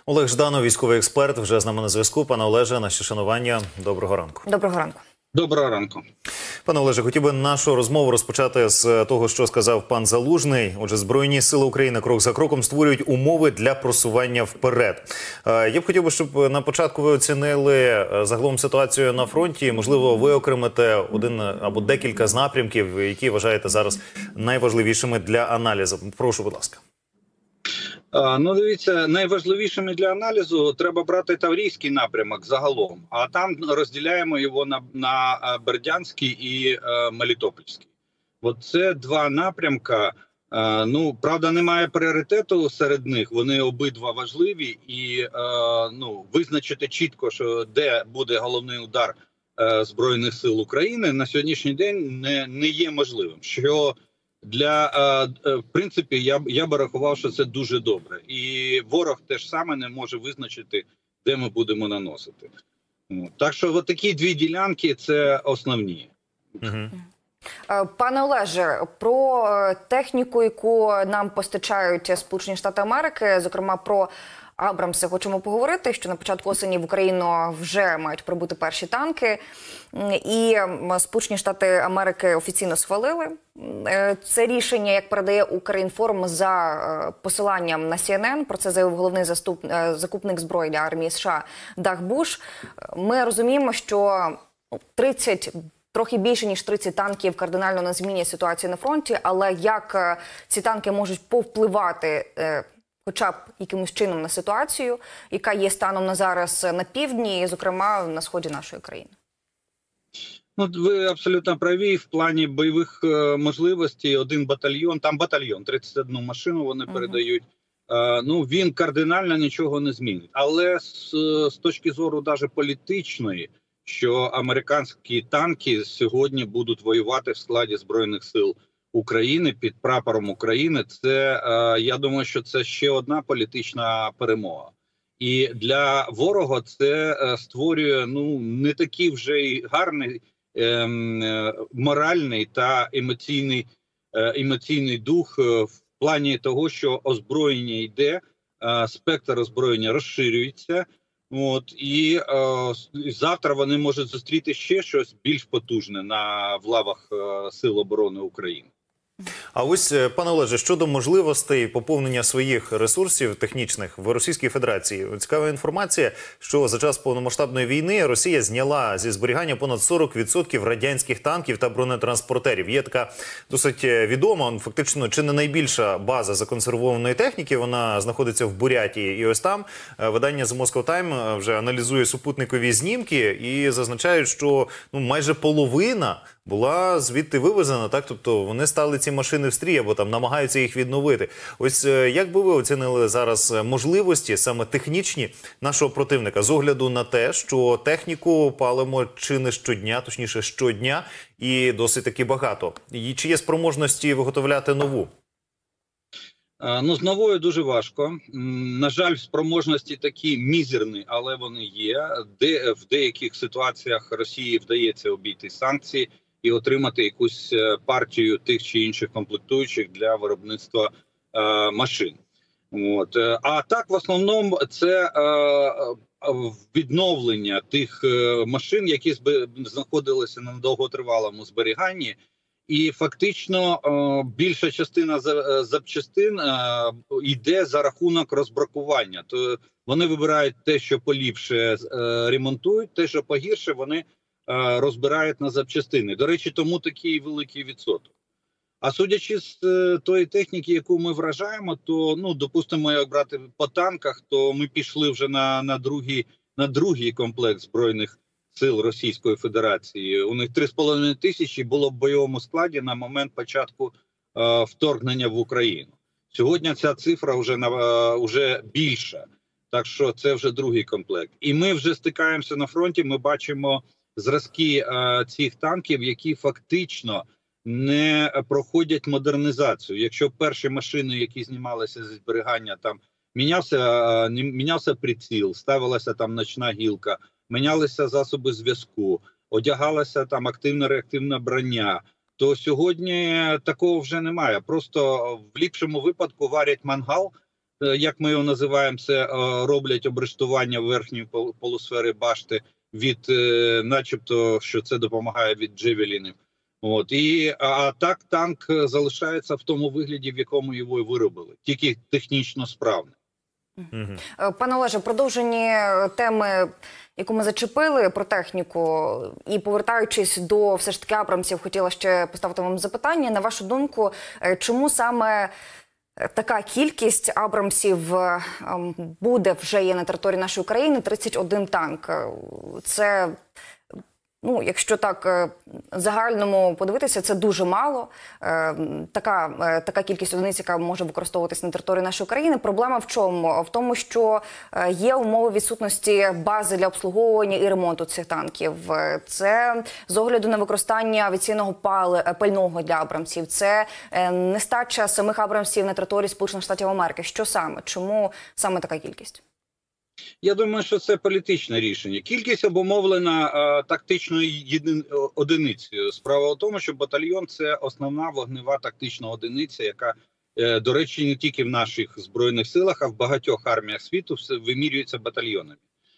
Олег Жданов, військовий експерт, вже з нами на зв'язку. Пане Олеже, наші шанування. Доброго ранку. Доброго ранку. Доброго ранку. Пане Олеже, хотів би нашу розмову розпочати з того, що сказав пан Залужний. Отже, Збройні сили України крок за кроком створюють умови для просування вперед. Я б хотів би, щоб на початку ви оцінили загалом ситуацію на фронті. Можливо, виокремите один або декілька з напрямків, які вважаєте зараз найважливішими для аналізу. Прошу, будь ласка. Ну, дивіться, найважливішими для аналізу треба брати Таврійський напрямок загалом, а там розділяємо його на Бердянський і Мелітопольський. От це два напрямка. Ну, правда, немає пріоритету серед них, вони обидва важливі, і визначити чітко, що де буде головний удар Збройних сил України, на сьогоднішній день не є можливим. Що в принципі, я би рахував, що це дуже добре. І ворог теж саме не може визначити, де ми будемо наносити. Так що от такі дві ділянки – це основні. Пане Олеже, про техніку, яку нам постачають Сполучені Штати Америки, зокрема про Абрамси, хочемо поговорити, що на початку осені в Україну вже мають прибути перші танки. І Сполучені Штати Америки офіційно схвалили це рішення, як передає Укрінформ за посиланням на CNN. Про це заявив головний закупник зброї для армії США Даг Буш. Ми розуміємо, що трохи більше, ніж 30 танків кардинально не змінює ситуацію на фронті, але як ці танки можуть повпливати хоча б якимось чином на ситуацію, яка є станом на зараз на півдні, і, зокрема, на сході нашої країни? Ну, ви абсолютно праві. В плані бойових можливостей один батальйон, там батальйон, 31 машину вони передають, він кардинально нічого не змінить. Але з точки зору навіть політичної, що американські танки сьогодні будуть воювати в складі Збройних сил України під прапором України, це, я думаю, що це ще одна політична перемога. І для ворога це створює не такий вже й гарний моральний та емоційний дух в плані того, що озброєння йде, спектр озброєння розширюється. І завтра вони можуть зустріти ще щось більш потужне в лавах Сил оборони України. А ось, пане Олеже, щодо можливостей поповнення своїх ресурсів технічних в Російській Федерації. Цікава інформація, що за час повномасштабної війни Росія зняла зі зберігання понад 40% радянських танків та бронетранспортерів. Є така досить відома, фактично, чи не найбільша база законсервованої техніки, вона знаходиться в Бурятії. І ось там видання The Moscow Times вже аналізує супутникові знімки і зазначають, що майже половина була звідти вивезена, так? Тобто вони стали ці машини в стрій, або там намагаються їх відновити. Ось як би ви оцінили зараз можливості, саме технічні, нашого противника, з огляду на те, що техніку палимо чи не щодня, точніше щодня, і досить таки багато. І чи є спроможності виготовляти нову? З новою дуже важко. На жаль, спроможності такі мізерні, але вони є. В деяких ситуаціях Росії вдається обійти санкції і отримати якусь партію тих чи інших комплектуючих для виробництва машин. А так, в основному, це відновлення тих машин, які знаходилися на довготривалому зберіганні. І фактично більша частина запчастин йде за рахунок розбракування. То вони вибирають те, що поліпше ремонтують, те, що погірше, вони розбирають на запчастини. До речі, тому такий великий відсоток. А судячи з тої техніки, яку ми вражаємо, то, допустимо, як брати по танках, то ми пішли вже на другий комплект Збройних сил Російської Федерації. У них 3,5 тисячі було в бойовому складі на момент початку вторгнення в Україну. Сьогодні ця цифра вже більша, так що це вже другий комплект. І ми вже стикаємося на фронті, ми бачимо зразки цих танків, які фактично не проходять модернізацію. Якщо перші машини, які знімалися зі зберігання, там мінявся приціл, ставилася там ночна гілка, мінялися засоби зв'язку, одягалася там активно-реактивна броня, то сьогодні такого вже немає. Просто в ліпшому випадку варять мангал як ми його називаємо, це роблять обрештування верхньої полусфери башти від, начебто, що це допомагає від джевелінів. А так танк залишається в тому вигляді, в якому його виробили, тільки технічно справний. Пане Олеже, продовжені теми, яку ми зачепили про техніку, і повертаючись до все ж таки Абрамсів, хотіла ще поставити вам запитання. На вашу думку, чому саме така кількість Абрамсів буде вже є на території нашої країни, 31 танк? Це, ну, якщо так загальному подивитися, це дуже мало. Така кількість одиниць, яка може використовуватися на території нашої країни. Проблема в чому? В тому, що є умови відсутності бази для обслуговування і ремонту цих танків. Це з огляду на використання авіаційного пального для Абрамсів. Це нестача самих Абрамсів на території Сполучених Штатів Америки. Що саме? Чому саме така кількість? Я думаю, що це політичне рішення. Кількість обумовлена тактичною одиницею. Справа в тому, що батальйон – це основна вогнева тактична одиниця, яка, до речі, не тільки в наших Збройних силах, а в багатьох арміях світу вимірюється батальйонами.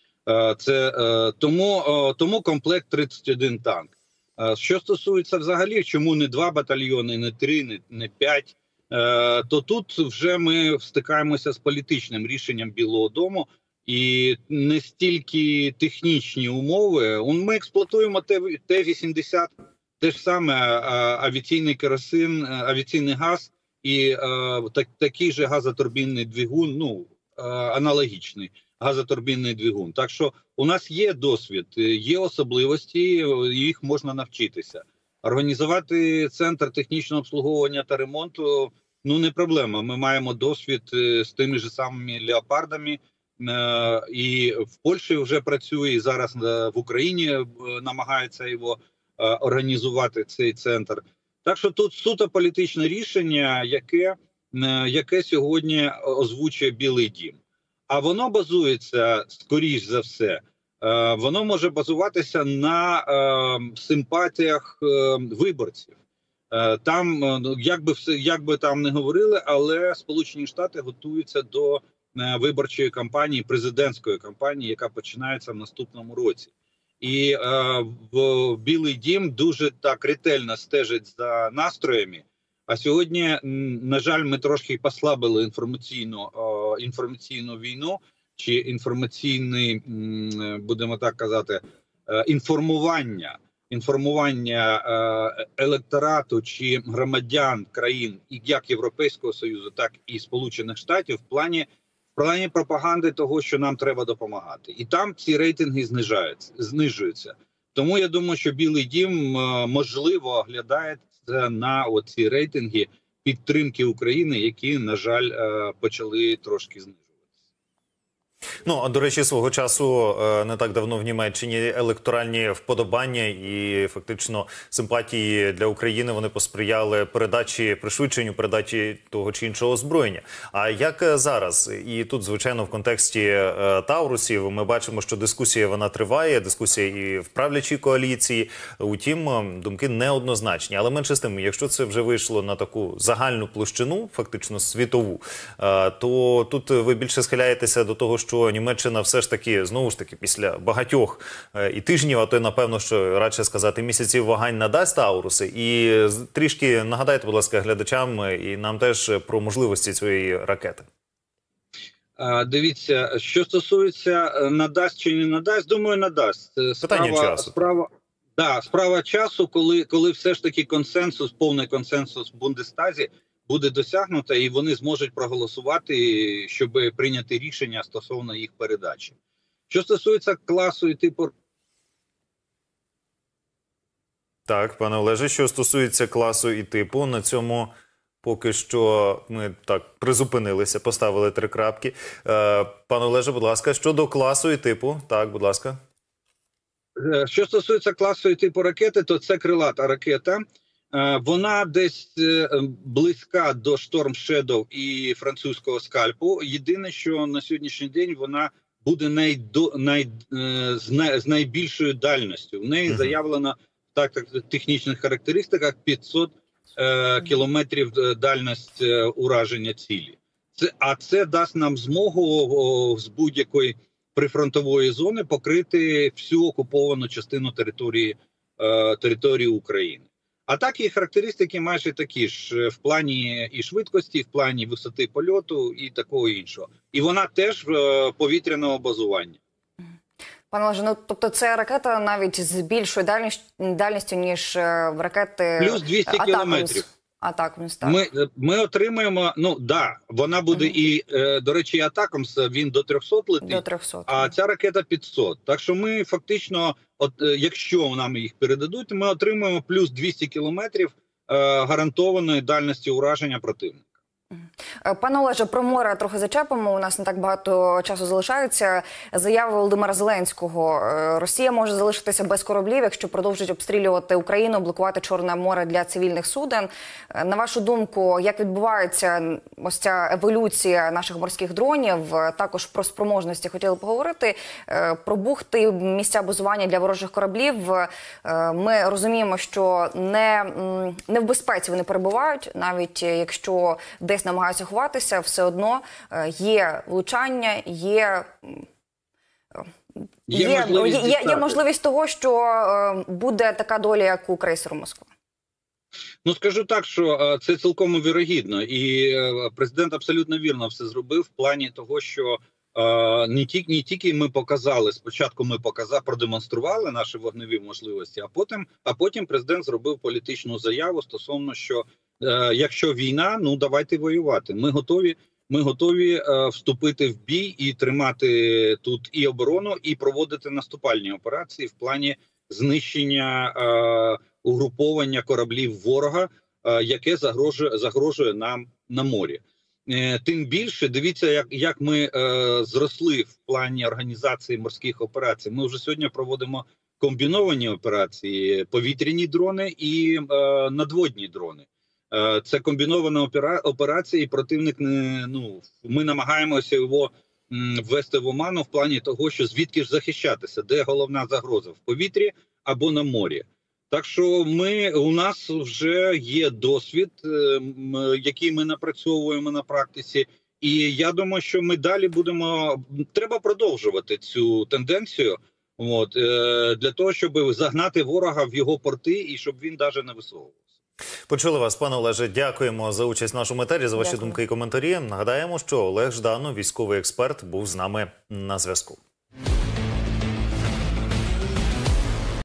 Тому комплект 31 танк. Що стосується взагалі, чому не 2 батальйони, не 3, не 5, то тут вже ми стикаємося з політичним рішенням Білого дому. І не стільки технічні умови. Ми експлуатуємо Т-80, те ж саме авіаційний керосин, авіаційний газ і такий же газотурбінний двигун, аналогічний газотурбінний двигун. Так що у нас є досвід, є особливості, їх можна навчитися. Організувати центр технічного обслуговування та ремонту не проблема. Ми маємо досвід з тими ж самими леопардами. І в Польщі вже працює, і зараз в Україні намагаються його організувати, цей центр. Так що тут суто політичне рішення, яке сьогодні озвучує Білий дім. А воно базується, скоріш за все, воно може базуватися на симпатіях виборців. Там, як би там не говорили, але Сполучені Штати готуються до виборчої кампанії, президентської кампанії, яка починається в наступному році. І Білий дім дуже так ретельно стежить за настроями. А сьогодні, на жаль, ми трошки послабили інформаційну війну, чи інформаційний, будемо так казати, інформування електорату чи громадян країн, як Європейського Союзу, так і Сполучених Штатів в плані пропаганди того, що нам треба допомагати. І там ці рейтинги знижуються. Тому я думаю, що Білий дім, можливо, оглядається на оці рейтинги підтримки України, які, на жаль, почали трошки знижуватися. А до речі, свого часу не так давно в Німеччині електоральні вподобання і фактично симпатії для України вони посприяли пришвидшенню передачі того чи іншого озброєння. А як зараз? І тут, звичайно, в контексті Таурусів ми бачимо, що дискусія вона триває, дискусія і в правлячій коаліції. Утім, думки неоднозначні. Але менше з тим, якщо це вже вийшло на таку загальну площину, фактично світову, то тут ви більше схиляєтеся до того, що Німеччина все ж таки, знову ж таки, після багатьох і тижнів, а то й, напевно, що радше сказати, місяців вагань надасть Тауруси. І трішки нагадайте, будь ласка, глядачам і нам теж про можливості цієї ракети. Дивіться, що стосується надасть чи не надасть, думаю, надасть. Питання часу. Справа часу, коли все ж таки повний консенсус в Бундестазі буде досягнуто, і вони зможуть проголосувати, щоб прийняти рішення стосовно їх передачі. Що стосується класу і типу... Так, пане Олеже, що стосується класу і типу, на цьому поки що ми так призупинилися, поставили 3 крапки. Пане Олеже, будь ласка, щодо класу і типу, так, будь ласка. Що стосується класу і типу ракети, то це крилата ракета. Вона десь близька до Storm Shadow і французького скальпу. Єдине, що на сьогоднішній день вона буде з найбільшою дальністю. В неї заявлено в технічних характеристиках 500 кілометрів дальність ураження цілі. Це дасть нам змогу з будь-якої прифронтової зони покрити всю окуповану частину території України. А так і характеристики майже такі ж в плані і швидкості, в плані висоти польоту і такого іншого. І вона теж повітряного базування. Пане Олеже, ну тобто це ракета навіть з більшою дальністю, ніж ракети плюс 200 кілометрів. Атакамс, так. Ми отримаємо, вона буде і, до речі, Атакамс, він до 300 летить, до 300. А ця ракета 500. Так що ми фактично, якщо нам їх передадуть, ми отримаємо плюс 200 кілометрів гарантованої дальності ураження противника. Пане Олеже, про море трохи зачепимо. У нас не так багато часу залишається. Заява Володимира Зеленського. Росія може залишитися без кораблів, якщо продовжить обстрілювати Україну, блокувати Чорне море для цивільних суден. На вашу думку, як відбувається ось ця еволюція наших морських дронів? Також про спроможності хотіли поговорити. Про бухти, місця базування для ворожих кораблів. Ми розуміємо, що не в безпеці вони перебувають, навіть якщо десь намагаються ховатися, все одно є влучання, є можливість того, що буде така доля, як у крейсеру «Москва». Ну, скажу так, що це цілком вірогідно. І президент абсолютно вірно все зробив в плані того, що не тільки ми показали, спочатку ми продемонстрували наші вогневі можливості, а потім президент зробив політичну заяву стосовно, що якщо війна, давайте воювати. Ми готові вступити в бій і тримати тут і оборону, і проводити наступальні операції в плані знищення угруповання кораблів ворога, яке загрожує нам на морі. Тим більше, дивіться, як ми зросли в плані організації морських операцій. Ми вже сьогодні проводимо комбіновані операції, повітряні дрони і надводні дрони. Це комбінована операція, і противник ми намагаємося його ввести в оману в плані того, що звідки ж захищатися, де головна загроза – в повітрі або на морі. Так що у нас вже є досвід, який ми напрацьовуємо на практиці, і я думаю, що ми далі треба продовжувати цю тенденцію, для того, щоб загнати ворога в його порти і щоб він навіть не висовувався. Почули вас, пане Олеже. Дякуємо за участь в нашому етері, за ваші думки і коментарі. Нагадаємо, що Олег Жданов, військовий експерт, був з нами на зв'язку.